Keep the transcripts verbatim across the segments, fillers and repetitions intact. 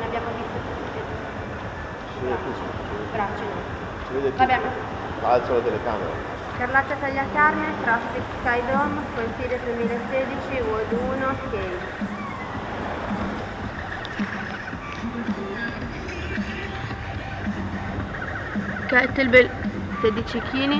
abbiamo visto tutti. Braccio no. Si vede tutto. Vabbè. Alzo la telecamera. Carlotta Tagliacarne, Traffic Skydome, Consiglio duemilasedici, World uno, Scale. Kettlebell sedici chili.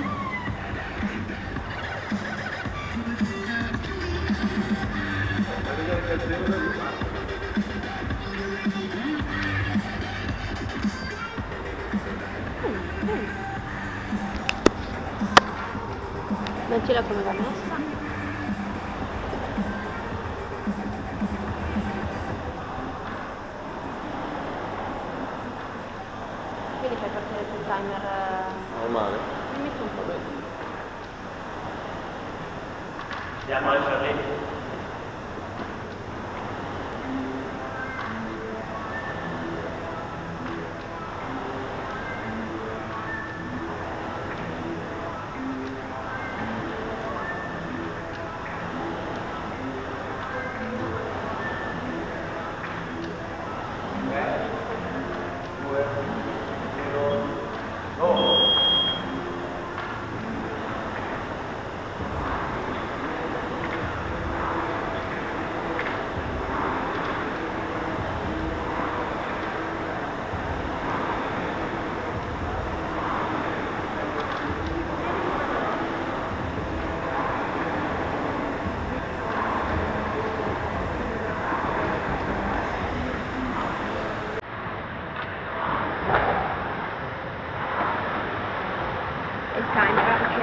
Non ce l'ho come va messa. Quindi fai partire sul timer. Normale. Mi metto un po' bene. Andiamo al Charlie. Il timer anche.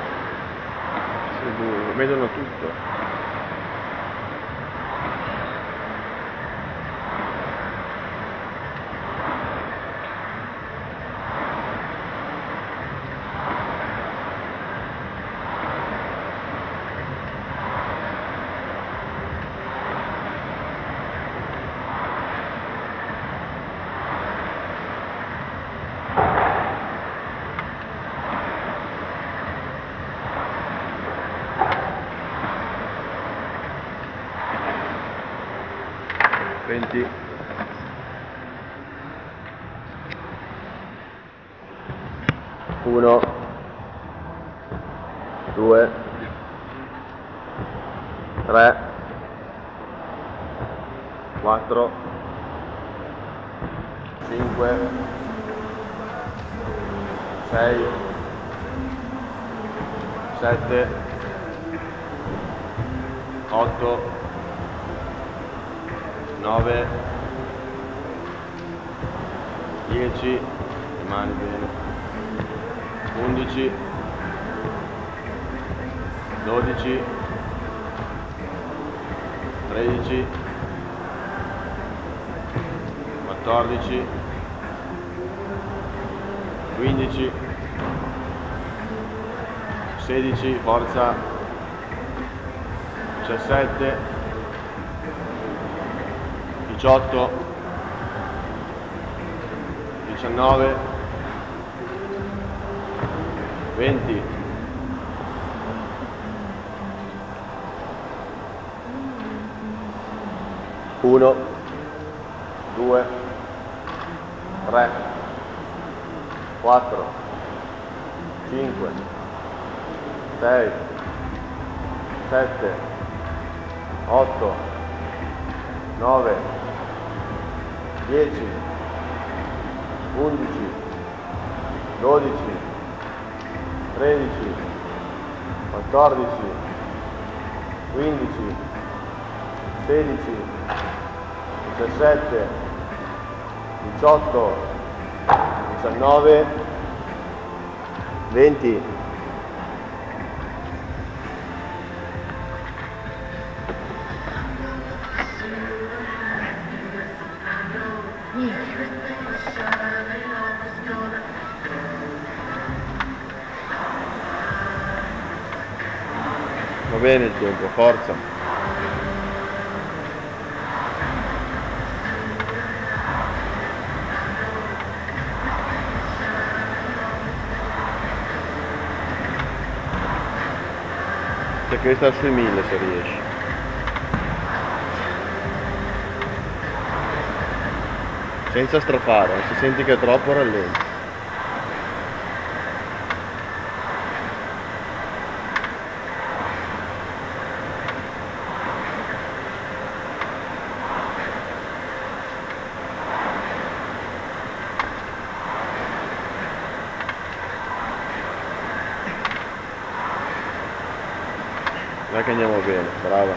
Si vedono tutto. venti. uno, due, tre, quattro, cinque, sei, sette, otto, nove, dieci, rimani bene, undici, dodici, tredici, quattordici, quindici, sedici, forza, diciassette, diciotto, diciannove, venti, uno, due, tre, quattro, cinque, sei, sette, otto, nove, dieci, undici, dodici, tredici, quattordici, quindici, sedici, diciassette, diciotto, diciannove, venti. Va bene il tempo, forza. C'è che sta sui mille se riesci. senza strafare, se senti che è troppo rallenti. Dai che andiamo bene, brava.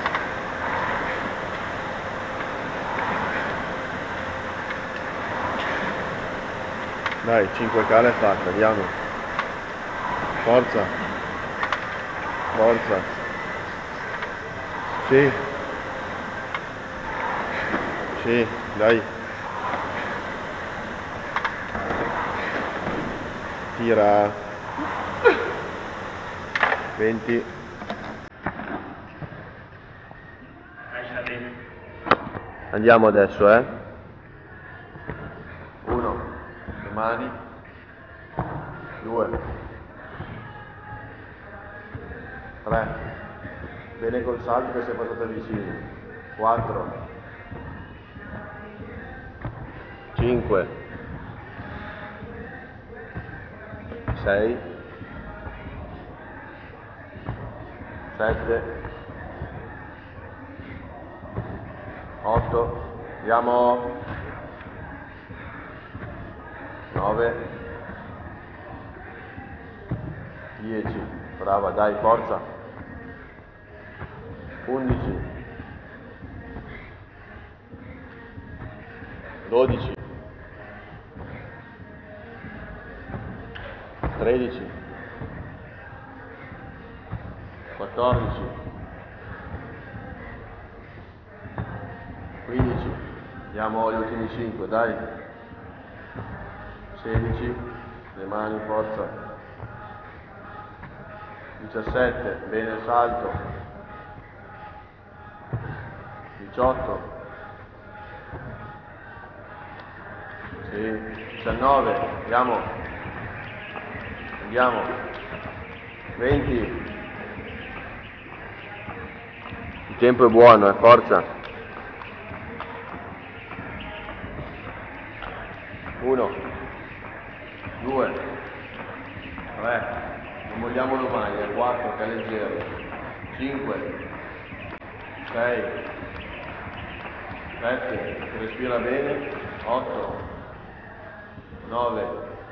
Dai, cinque cale è fatta, andiamo. Forza. Forza. Sì. Sì, dai. Tira. venti. Andiamo adesso, eh. Uno, le mani. Due. Tre. Bene col salto che sei passata vicino. Quattro. Cinque. Sei. Sette. otto, andiamo, nove, dieci, brava, dai, forza, undici, dodici, tredici, quattordici, quindici, andiamo agli ultimi cinque, dai, sedici, le mani, forza, diciassette, bene il salto, diciotto, sì, diciannove, andiamo, andiamo, venti, il tempo è buono, eh, forza. uno, due, tre, non molliamolo mai, è quattro che è leggero, cinque, sei, sette, respira bene, otto, nove,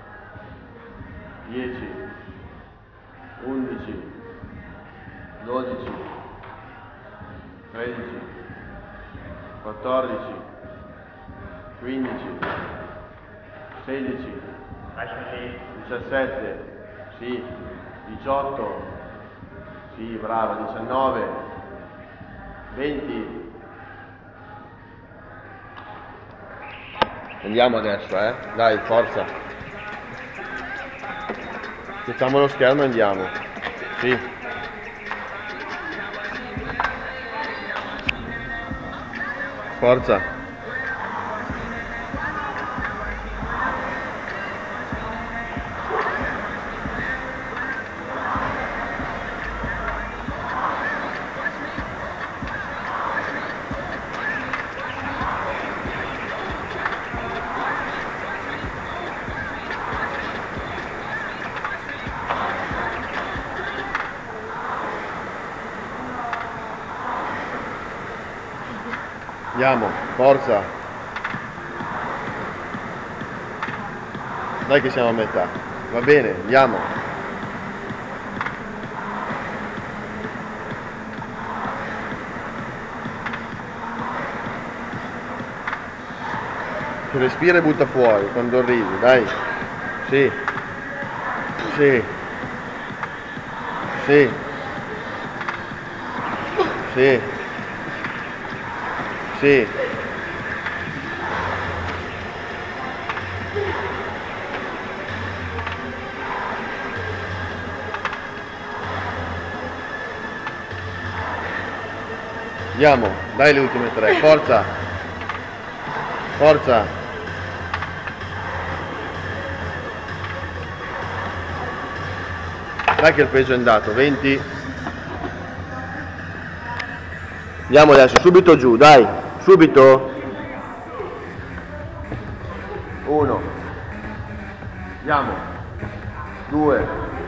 dieci, undici, dodici, tredici, quattordici, quindici, sedici, diciassette, sì, diciotto, sì, brava, diciannove, venti. Andiamo adesso, eh? Dai, forza. Facciamo lo schermo e andiamo. Sì. Forza. Andiamo, forza. Dai che siamo a metà. Va bene, andiamo. Respira e butta fuori quando arrivi, dai. Sì. Sì. Sì. Sì. Sì. Andiamo, dai le ultime tre, forza. Forza. Dai che il peso è andato, venti. Andiamo adesso, subito giù, dai. Subito? uno, andiamo, due,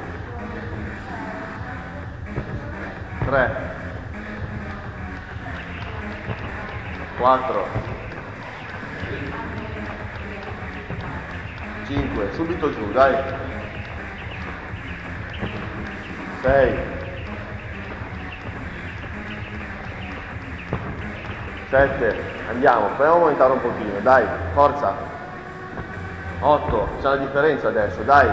tre, quattro, cinque, subito giù, dai, sei, sette, andiamo, proviamo a aumentare un pochino, dai, forza, otto, c'è la differenza adesso, dai,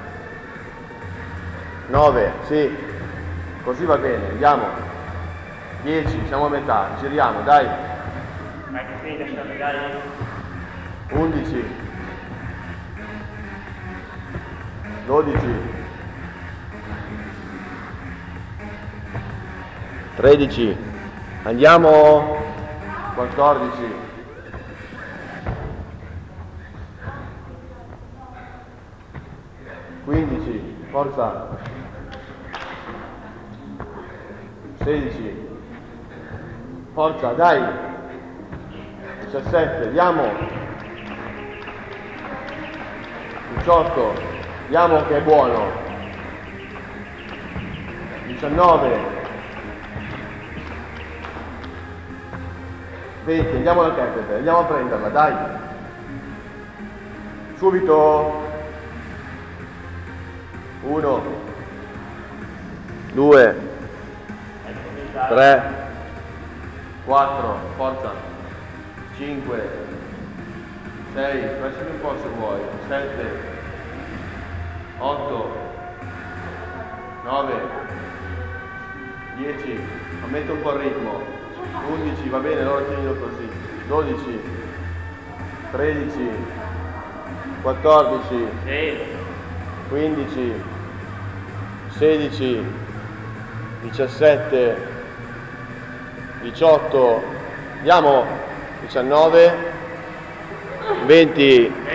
nove, sì, così va bene, andiamo, dieci, siamo a metà, giriamo, dai, Vai che finish, dai. undici, dodici, tredici, andiamo, quattordici, quindici, forza, sedici, forza, dai, diciassette, andiamo, diciotto, andiamo che è buono, diciannove, venti, andiamo alla kettlebell, andiamo a prenderla, dai, subito, uno, due, tre, quattro, forza, cinque, sei, pressimi un po' se vuoi, sette, otto, nove, dieci, aumenta un po' il ritmo, undici, va bene, allora tienilo così, dodici, tredici, quattordici, quindici, sedici, diciassette, diciotto, andiamo, diciannove, venti,